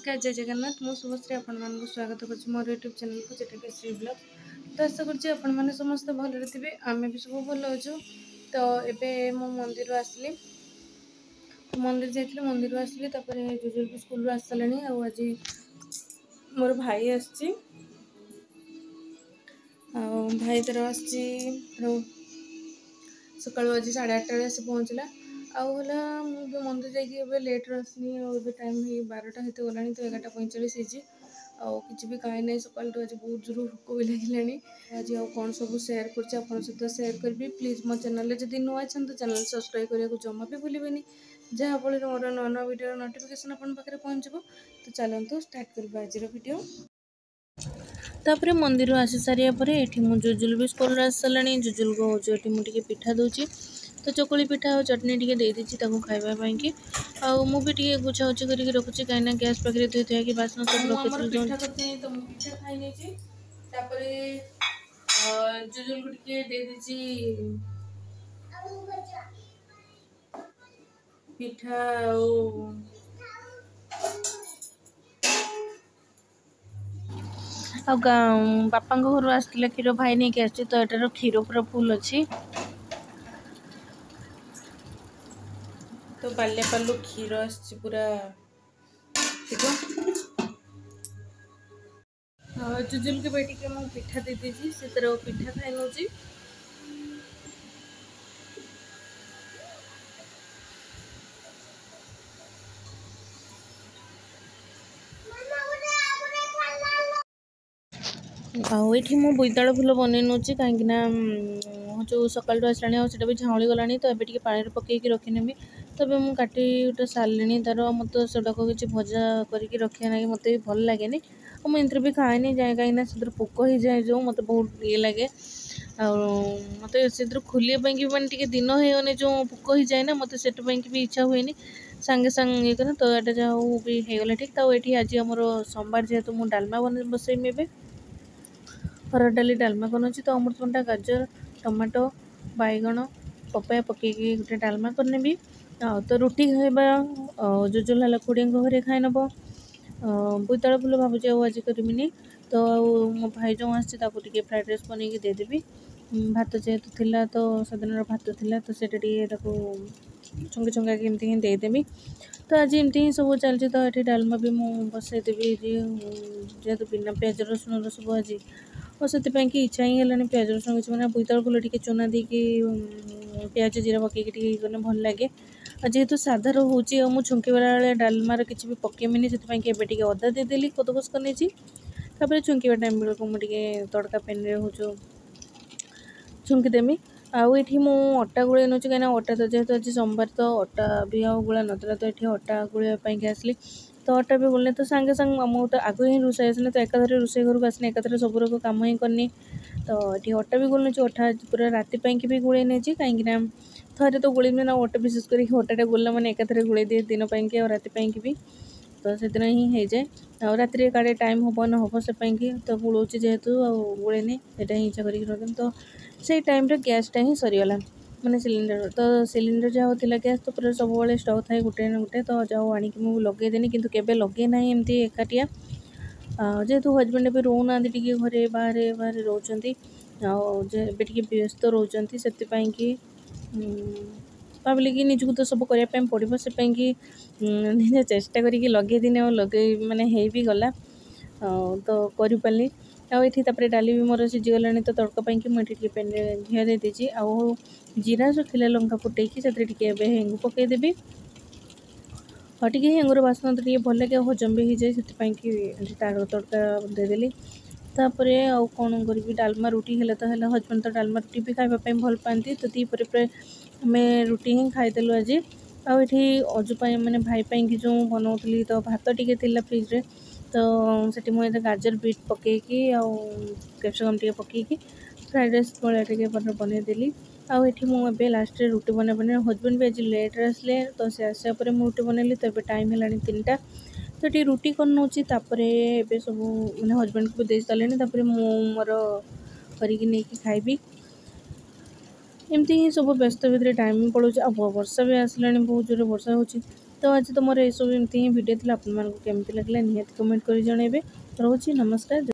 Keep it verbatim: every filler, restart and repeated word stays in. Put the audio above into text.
नमस्कार जय जगन्नाथ मु शुभश्री आपण मानक स्वागत करछि मोर यूट्यूब चैनल को जेटा के श्री ब्लॉग। तो आशा करछि आपण माने समस्त भल थे आमे भी सब भल अच्छु। तो एबे मु मंदिर आसली मंदिर जाइए मंदिर आसली जुजुल भी स्कूल आसला आज मोर भाई आसी भाई तर आस सका आज साढ़े आठटा बेले आसी पहुँचला आउला मुझे मंदिर जाइए लेट्रे आसनी और टाइम ही बारटा होते गला तो एगारटा पैंचाश होती कि भी खाई ना सका आज बहुत जोर भोक भी लगे आज आउ कौन सब सेयार कर सहित सेयार करी प्लीज मो चैनल जब नुआ अच्छा तो चैनल सब्सक्राइब करने को जमा भी भूलें जहाँफल मोर नुआ नुआ वीडियो नोटिफिकेशन अपन पाखे पहुँचो। तो चलतु स्टार्ट करवा आज वीडियो। तापर मंदिर आसी सारापर ये मुझे जुजुल भी स्कूल आस सारा जुजुल को हूँ मुझे पिठा दूची तो चकुली पिठा और चटनी टी देती खावाई कि मुझे गुछा गुछी करके रखुची कहीं गैस पाखे थी थी कि बासन सब रखी तो पिठा खाई जुजुल को टी पिठा आ बापा घर आसला क्षीर भाई नहीं कि आसी तो यार क्षीर पूरा फुल अच्छी तो बाल्या पालू क्षीर आसी पूरा जुजुल के बेटी के मुझे पिठा दे दीजिए से तरह पिठा खाई नौ आईटी मु बोईताल फुल बनई नौ कहीं जो सका आसला भी झाँली गला तो ये पानी पकईकी रखीनेबी तब मुझे काटी गोटे सारे तार मत सेटा किसी भजा करके रखा ना मत भी भल लगे मुझे भी खाए जाए कहीं से पोक ही जाए जो मत बहुत ये लगे मत से खोलिया कि मानते दिन होने जो पोक ही जाए ना मत से भी इच्छा हुए सांगे सांगे ये कर तो ये जहाँ भी होगला ठीक तो ये आज आम सोमवार जेहेतु मुझे डालमा बन बसईमी ए हरड़ डाली डालमा कर तो अमृतभंडा गाजर टमाटो बैगण पपाया पकईकी गोटे डालमा करनेबी तो रुटी खाइबा जुजुल है खुड़ी घरे खाई नब बोईताल फुल भावुँ आज करमिनी तो मो भाई जो आसी फ्राइड राइस बनई देदेवी भात जेहेतु थिला तो सेदिन भात थिला तो सेटा छुंगी छुंगा एमती ही देदेवी तो आज एमती ही सब चलती तो ये डालमा भी मुझे बसईदेवी जेहेतु बिना प्याज रसुण सब आज और से कि इच्छा ही है प्याज रसुण किसी मैंने बोईताल फुल टी चूना दी प्याज जीरा पकईकी गले भल लगे जेहेतु साधार हूँ मुझे छुंकी बेला डालमार किसी भी पकेमिनी से टे अदा देदेली कदकस कर छुंकिवा टाइम बेलू मुझे तड़का पेन हूँ छुंकीदेमी आउ ये अटा गुड़े नौ कहीं अटा तो जेहेतु आज सोमवार तो अटा भी आ गुला नाला तो ये अटा गुड़ाई आसली तो अटा भी गुलने तो सांगे सांग मुझे तो आग ही रोषे आसने तो एकाधर रोषे घर को आसने एकाधर सब रोक कम ही करनी तो ये अटा भी गुलने अटा पूरा राति भी गुड़े नहीं कहीं थे तो गुड़े ना अटा विशेष कर अटा गुला मैंने एकाधर गुड़े दिए दिन और राति भी तो से दिन ही हो जाए आ राति काड़े टाइम हम न हम से तो गुड़ाऊँ जेहेतु गुड़े यहाँ ही इच्छा कर तो से टाइम गैसटा ही सरीगला मैंने सिलिंडर तो सिलिंडर जहाँ होता गैस तो पूरा सब स्टक थाए गोटे ना गोटे तो जाओ आनी मुझे लगेदेनी कि केवे लगे ना एमती एकाटिया जेहेतु हजबैंड भी रोना टी घरे बाहर बाहर रोचे टे व्यस्त रोच से भाविली कि निजक तो सब करने पड़ो से कि निज चेष्टा करके लगे दिन और लगे मैंने हो भी गला तो करी आईटी डाली भी मोर सीझीगला तो तड़का कि मुझे पेन घी दे दीजिए आउ जीरा सुखिला लंका फुटेकी से हेंगु पकईदेवी हाँ टी हेंगुर बासन तो भल लगे हजम भी हो जाए से तार तड़का देदेली तापर आउ कौन करी डालमा रुटी है तो है हजबैंड तो डालमा रुटी भी खावाई भल पाती तो दीपर प्राय आम रुटी ही खाईदेलु आज आठी अजु मैंने भाई कि जो बनाऊली तो भात टी फ्रिज्रे तो से मुझे गाजर बीट पकईकी कैप्सिकम टी पकईकी फ्राइड राइस भाया बनईदेली आठी मुझे लास्ट रुटी बना बना हजबैंड भी आज लेट्रे आसले तो से आसा पर मुझे रुटी बनैली तो ये टाइम है तीन टा तो ये रुटी कर नौ ए सब मैंने हजबैंड को दे सारे मोर करके खाइबी एमती ही सब व्यस्त भितर टाइम पड़ो आ वर्षा भी आसला बहुत जोर वर्षा हो ତ ଆଜି ତ ମୋର ଏସବୁ ଏମିତି ହିଁ ଭିଡ଼ିଓ ଥିଲା। ଆପଣମାନଙ୍କୁ କେମିତି ଲାଗିଲା ନିହାତି କମେଣ୍ଟ କରି ଜଣାଇବେ। ରହୁଛି, ନମସ୍କାର।